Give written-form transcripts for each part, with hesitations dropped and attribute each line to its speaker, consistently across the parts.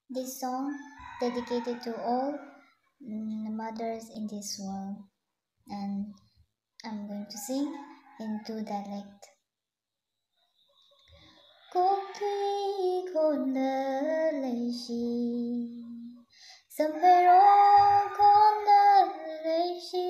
Speaker 1: This song dedicated to all mothers in this world, and I'm going to sing in two dialect. Cúc thủy khôn nỡ lấy chi, sầm về rô khôn nỡ lấy chi,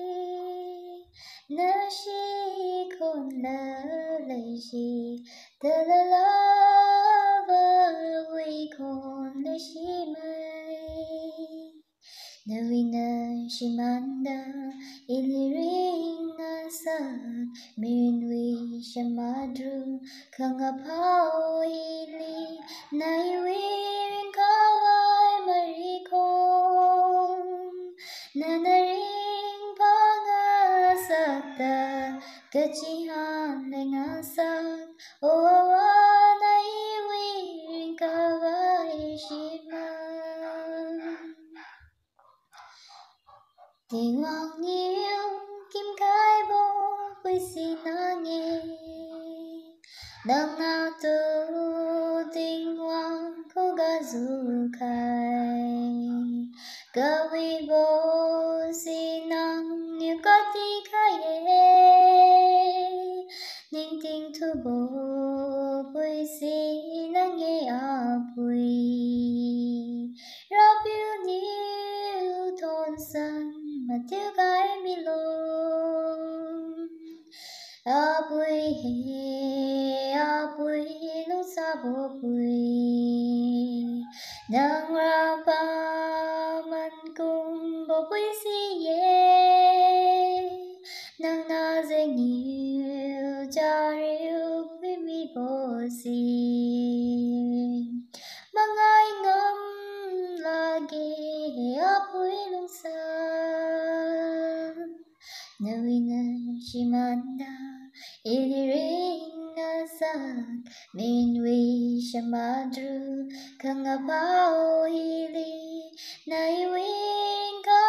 Speaker 1: nỡ chi khôn nỡ lấy chi, tơ la la vơ quy khôn lấy chi mây. Nawina Shimanda Iliringa sa Minwi Shamadru Kangapao ili Naiwirin kawai marikong Nanaring pangasakta Kachihan lengasak Owa naiwirin kawai shima. Tình hoàng yêu kim khai bố với xin nghe đang nào tu tình hoàng cô ga du khai ca vi bố xin năng như có tí khai ninh tình thu bố với xin nghe à bùi ra biểu nhiêu thôn sân mà thiếu gái mi lông a bùi lúc xa bộ bùi nàng ra ba mình cùng bộ bùi si ye nàng na dễ nhiều cha riu với mi bộ si mà ai ngâm lagi a bùi lúc xa. Nawina Shimanda Iliringa sak Minwi Shamadru Kangapao ili Naiwin